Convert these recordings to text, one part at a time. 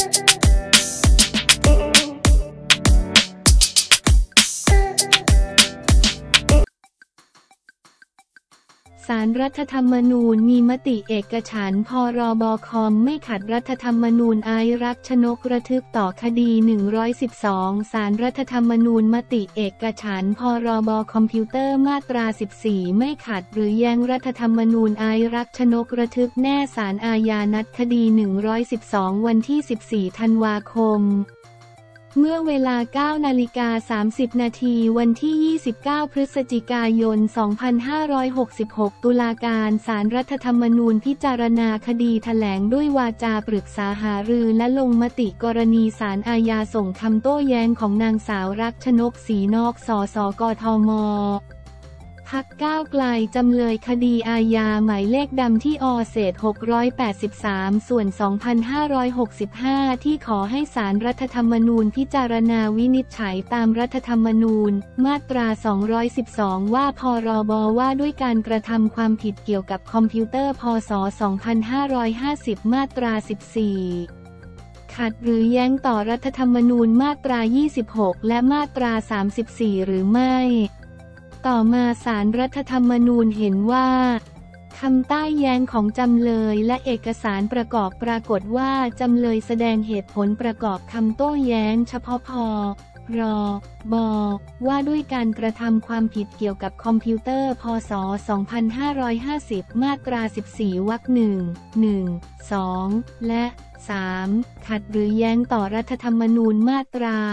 ศาลรัฐธรรมนูญมีมติเอกฉันท์ พรบ.คอมไม่ขัดรัฐธรรมนูญอิรักษ์ชนกระทึกต่อคดี112ศาลรัฐธรรมนูญมติเอกฉันท์ พรบ.คอมพิวเตอร์มาตรา14ไม่ขัดหรือแย้งรัฐธรรมนูญอิรักษ์ชนกระทึกแน่ศาลอาญานัดคดี112วันที่14ธันวาคมเมื่อเวลา 9:30 นาทีวันที่ 29 พฤศจิกายน 2566 ตุลาการศาลรัฐธรรมนูญพิจารณาคดีแถลงด้วยวาจาปรึกษาหารือและลงมติกรณีศาลอาญาส่งคำโต้แย้งของนางสาวรักชนก ศรีนอก สส.กทม.พรรคก้าวไกลจำเลยคดีอาญาหมายเลขดำที่อ.เศษ683ส่วน2565ที่ขอให้ศาลรัฐธรรมนูญพิจารณาวินิจฉัยตามรัฐธรรมนูญมาตรา212ว่าพรบ.ว่าด้วยการกระทำความผิดเกี่ยวกับคอมพิวเตอร์พ.ศ. 2550มาตรา14ขัดหรือแย้งต่อรัฐธรรมนูญมาตรา26และมาตรา34หรือไม่ต่อมาศาลรัฐธรรมนูญเห็นว่าคำใต้แย้งของจำเลยและเอกสารประกอบปรากฏว่าจำเลยแสดงเหตุผลประกอบคำโต้แย้งเฉพาะพ.ร.บ.ว่าด้วยการกระทำความผิดเกี่ยวกับคอมพิวเตอร์พ.ศ. 2550มาตรา14วรรค1 1 2และ3ขัดหรือแย้งต่อรัฐธรรมนูญมาตรา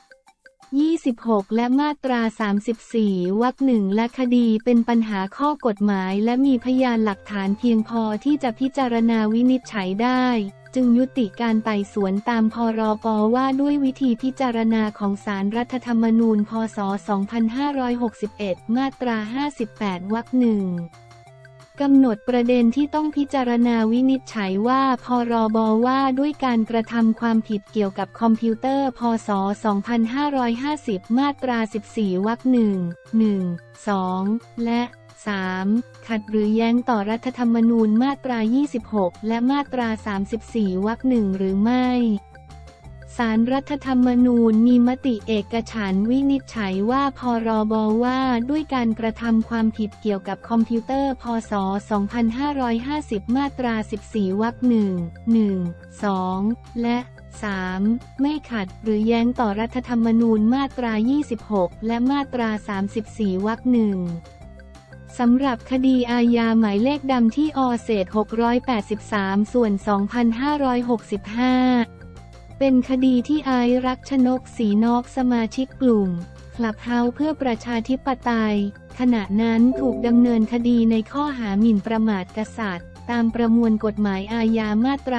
26และมาตรา34วรรค1และคดีเป็นปัญหาข้อกฎหมายและมีพยานหลักฐานเพียงพอที่จะพิจารณาวินิจฉัยได้จึงยุติการไต่สวนตามพรป.ว่าด้วยวิธีพิจารณาของศาลรัฐธรรมนูญพ.ศ. 2561มาตรา58วรรค1กำหนดประเด็นที่ต้องพิจารณาวินิจฉัยว่าพรบ.ว่าด้วยการกระทำความผิดเกี่ยวกับคอมพิวเตอร์พ.ศ. 2550มาตรา14วรรค1 1 2และ3ขัดหรือแย้งต่อรัฐธรรมนูญมาตรา26และมาตรา34วรรค1หรือไม่ศาลรัฐธรรมนูญมีมติเอกฉันท์วินิจฉัยว่าพรบ.ว่าด้วยการกระทำความผิดเกี่ยวกับคอมพิวเตอร์พ.ศ. 2550มาตรา14วรรค1 1 2และ3ไม่ขัดหรือแย้งต่อรัฐธรรมนูญมาตรา26และมาตรา34วรรค1สำหรับคดีอาญาหมายเลขดำที่อ.เศษ683ส่วน2565เป็นคดีที่รักชนก ศรีนอกสมาชิกกลุ่มคลับเฮาส์เพื่อประชาธิปไตยขณะนั้นถูกดำเนินคดีในข้อหาหมิ่นประมาทกษัตริย์ตามประมวลกฎหมายอาญามาตรา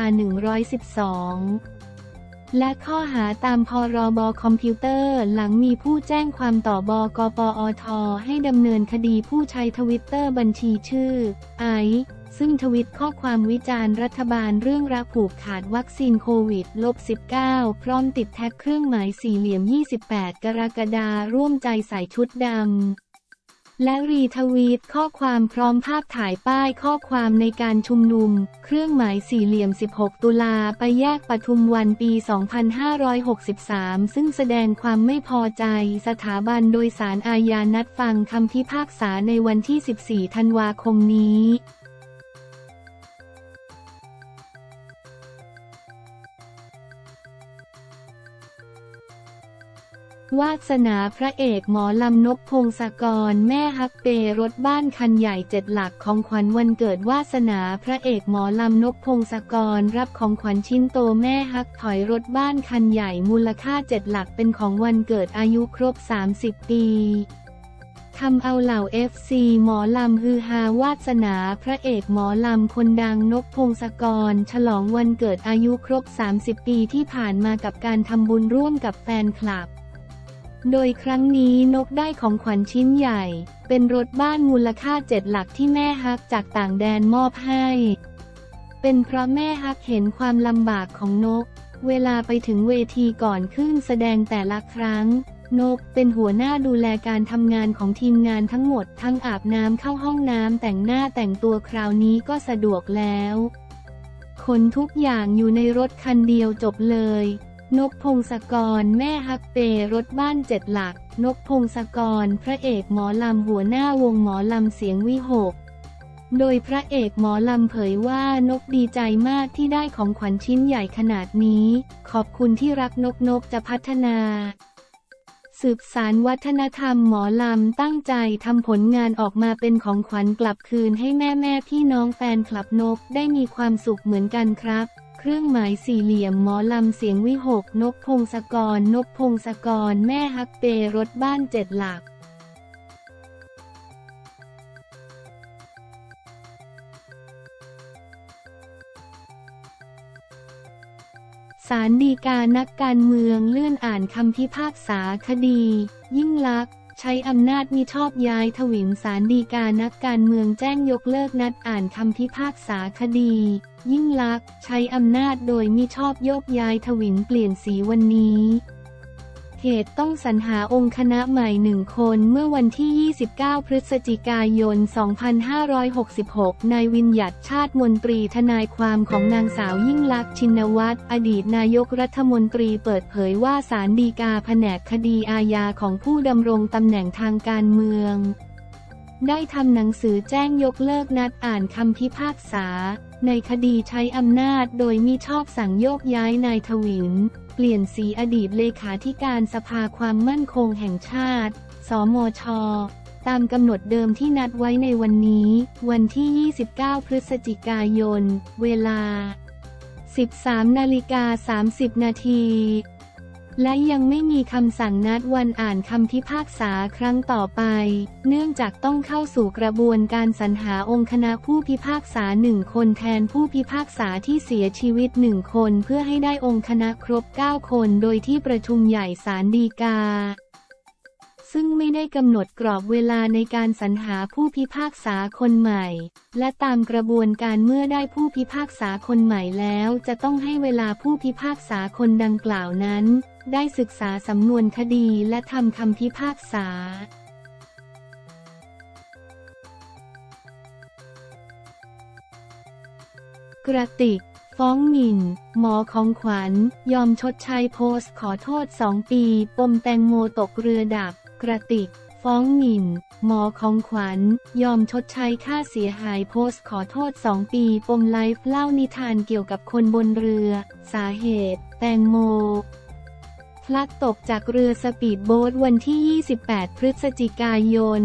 112และข้อหาตามพรบ.คอมพิวเตอร์หลังมีผู้แจ้งความต่อบกปอท.ให้ดำเนินคดีผู้ใช้ทวิตเตอร์บัญชีชื่อซึ่งทวิตข้อความวิจารณ์รัฐบาลเรื่องระผูกขาดวัคซีนโควิด-19 พร้อมติดแท็กเครื่องหมายสี่เหลี่ยม28กรกฎาคมร่วมใจใส่ชุดดำและรีทวีตข้อความพร้อมภาพถ่ายป้ายข้อความในการชุมนุมเครื่องหมายสี่เหลี่ยม16ตุลาไปแยกปทุมวันปี2563ซึ่งแสดงความไม่พอใจสถาบันโดยศาลอาญานัดฟังคำพิพากษาในวันที่14ธันวาคมนี้วาสนาพระเอกหมอลำนกพงศกรแม่ฮักเปรถบ้านคันใหญ่7หลักของขวัญวันเกิดวาสนาพระเอกหมอลำนกพงศกรรับของขวัญชิ้นโตแม่ฮักถอยรถบ้านคันใหญ่มูลค่า7หลักเป็นของวันเกิดอายุครบ30ปีทำเอาเหล่า FC หมอลำฮือฮาวาสนาพระเอกหมอลำคนดังนกพงศกรฉลองวันเกิดอายุครบ30ปีที่ผ่านมากับการทำบุญร่วมกับแฟนคลับโดยครั้งนี้นกได้ของขวัญชิ้นใหญ่เป็นรถบ้านมูลค่า7หลักที่แม่ฮักจากต่างแดนมอบให้เป็นเพราะแม่ฮักเห็นความลำบากของนกเวลาไปถึงเวทีก่อนขึ้นแสดงแต่ละครั้งนกเป็นหัวหน้าดูแลการทำงานของทีมงานทั้งหมดทั้งอาบน้ำเข้าห้องน้ำแต่งหน้าแต่งตัวคราวนี้ก็สะดวกแล้วคขนทุกอย่างอยู่ในรถคันเดียวจบเลยนกพงศกรแม่ฮักเปรถบ้าน7 หลักนกพงศกรพระเอกหมอลำหัวหน้าวงหมอลำเสียงวิหกโดยพระเอกหมอลำเผยว่านกดีใจมากที่ได้ของขวัญชิ้นใหญ่ขนาดนี้ขอบคุณที่รักนกจะพัฒนาสืบสานวัฒนธรรมหมอลำตั้งใจทำผลงานออกมาเป็นของขวัญกลับคืนให้แม่พี่น้องแฟนคลับนกได้มีความสุขเหมือนกันครับเครื่องหมายสี่เหลี่ยมหมอลำเสียงวิหกนกพงศกรนกพงศกรแม่ฮักเปรถบ้าน7 หลักศาลฎีกานักการเมืองเลื่อนอ่านคำพิพากษาคดียิ่งลักษณ์ใช้อำนาจมิชอบย้ายถวิลศาลฎีกานักการเมืองแจ้งยกเลิกนัดอ่านคำพิพากษาคดียิ่งลักษณ์ใช้อำนาจโดยมิชอบโยกย้ายถวิลเปลี่ยนสีวันนี้เหตุต้องสรรหาองค์คณะใหม่1 คนเมื่อวันที่ 29 พฤศจิกายน 2566 นายวิญญัติชาติมนตรีทนายความของนางสาวยิ่งลักษณ์ชินวัตรอดีตนายกรัฐมนตรีเปิดเผยว่าศาลฎีกาแผนกคดีอาญาของผู้ดำรงตำแหน่งทางการเมืองได้ทำหนังสือแจ้งยกเลิกนัดอ่านคำพิพากษาในคดีใช้อำนาจโดยมิชอบสั่งโยกย้ายนายถวิลเปลี่ยนสีอดีตเลขาธิการสภาความมั่นคงแห่งชาติสมช.ตามกำหนดเดิมที่นัดไว้ในวันนี้วันที่ 29 พฤศจิกายนเวลา 13:30 นาทีและยังไม่มีคำสั่งนัดวันอ่านคำพิพากษาครั้งต่อไปเนื่องจากต้องเข้าสู่กระบวนการสรรหาองค์คณะผู้พิพากษา1 คนแทนผู้พิพากษาที่เสียชีวิต1 คนเพื่อให้ได้องค์คณะครบ9 คนโดยที่ประชุมใหญ่ศาลฎีกาซึ่งไม่ได้กำหนดกรอบเวลาในการสรรหาผู้พิพากษาคนใหม่และตามกระบวนการเมื่อได้ผู้พิพากษาคนใหม่แล้วจะต้องให้เวลาผู้พิพากษาคนดังกล่าวนั้นได้ศึกษาสำนวนคดีและทำคำพิพากษากระติกฟ้องหมิ่นหมอของขวัญยอมชดใช้โพสต์ขอโทษ2 ปีปมแตงโมตกเรือดับกระติกฟ้องหมิ่นหมอของขวัญยอมชดใช้ค่าเสียหายโพสต์ขอโทษ2 ปีปมไลฟ์เล่านิทานเกี่ยวกับคนบนเรือสาเหตุแตงโมพลัดตกจากเรือสปีดโบ๊ทวันที่ 28 พฤศจิกายน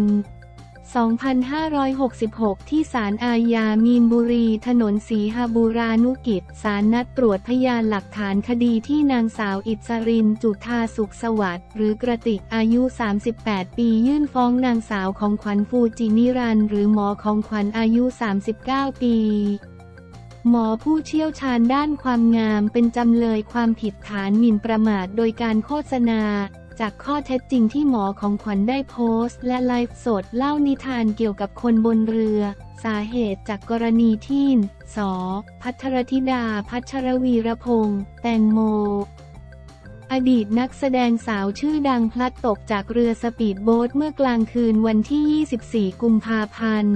2566 ที่ศาลอาญามีนบุรีถนนศรีหบูรานุกิจศาลนัดตรวจพยานหลักฐานคดีที่นางสาวอิสรินจุฑาสุขสวัสดิ์หรือกระติกอายุ 38 ปียื่นฟ้องนางสาวของขวัญฟูจินิรันดร์หรือหมอของขวัญอายุ 39 ปีหมอผู้เชี่ยวชาญด้านความงามเป็นจำเลยความผิดฐานหมิ่นประมาทโดยการโฆษณาจากข้อเท็จจริงที่หมอของขวัญได้โพสต์และไลฟ์สดเล่านิทานเกี่ยวกับคนบนเรือสาเหตุจากกรณีที่ส.ภัทรธิดาพัชรวีรพงษ์แตงโมอดีตนักแสดงสาวชื่อดังพลัดตกจากเรือสปีดโบ๊ทเมื่อกลางคืนวันที่ 24 กุมภาพันธ์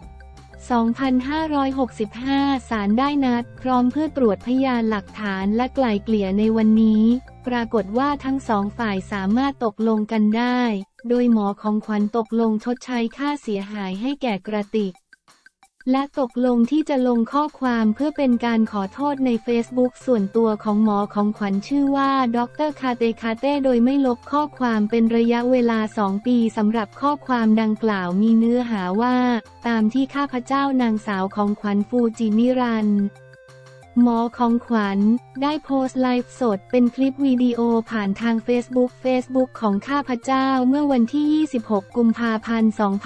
2565 ศาลได้นัดพร้อมเพื่อตรวจพยานหลักฐานและไกล่เกลี่ยในวันนี้ปรากฏว่าทั้ง2 ฝ่ายสามารถตกลงกันได้โดยหมอของขวัญตกลงชดใช้ค่าเสียหายให้แก่กระติกและตกลงที่จะลงข้อความเพื่อเป็นการขอโทษในเฟซบุ๊กส่วนตัวของหมอของขวัญชื่อว่าดร.คาเต้โดยไม่ลบข้อความเป็นระยะเวลา2 ปีสำหรับข้อความดังกล่าวมีเนื้อหาว่าตามที่ข้าพเจ้านางสาวของขวัญฟูจินิรันดร์หมอของขวัญได้โพสต์ไลฟ์สดเป็นคลิปวิดีโอผ่านทางเฟซบุ๊กของข้าพเจ้าเมื่อวันที่ 26 กุมภาพันธ์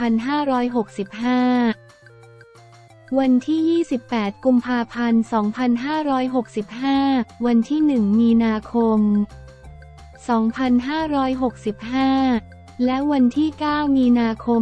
2565วันที่ 28 กุมภาพันธ์ 2565วันที่ 1 มีนาคม 2565และวันที่ 9 มีนาคม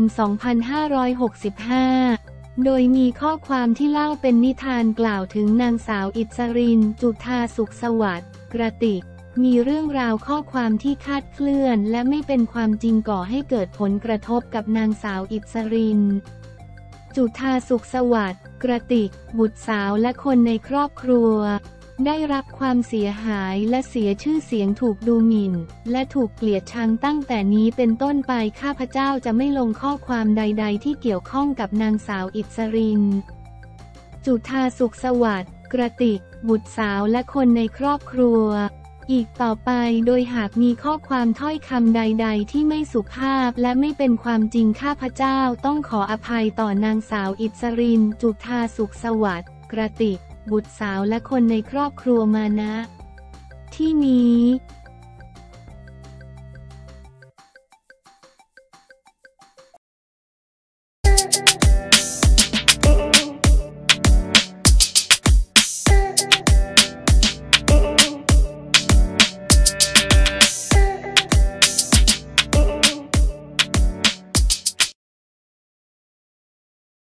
2565โดยมีข้อความที่เล่าเป็นนิทานกล่าวถึงนางสาวอิสรินจุฑาสุขสวัสดิ์กระติกมีเรื่องราวข้อความที่คลาดเคลื่อนและไม่เป็นความจริงก่อให้เกิดผลกระทบกับนางสาวอิสรินจุฑาสุขสวัสดิ์กระติกบุตรสาวและคนในครอบครัวได้รับความเสียหายและเสียชื่อเสียงถูกดูหมิ่นและถูกเกลียดชังตั้งแต่นี้เป็นต้นไปข้าพเจ้าจะไม่ลงข้อความใดๆที่เกี่ยวข้องกับนางสาวอิสรินจุฑาสุขสวัสดิ์กระติกบุตรสาวและคนในครอบครัวอีกต่อไปโดยหากมีข้อความถ้อยคำใดๆที่ไม่สุภาพและไม่เป็นความจริงข้าพเจ้าต้องขออภัยต่อนางสาวอิสรินจุฑาสุขสวัสดิ์กระติกบุตรสาวและคนในครอบครัวมาณที่นี้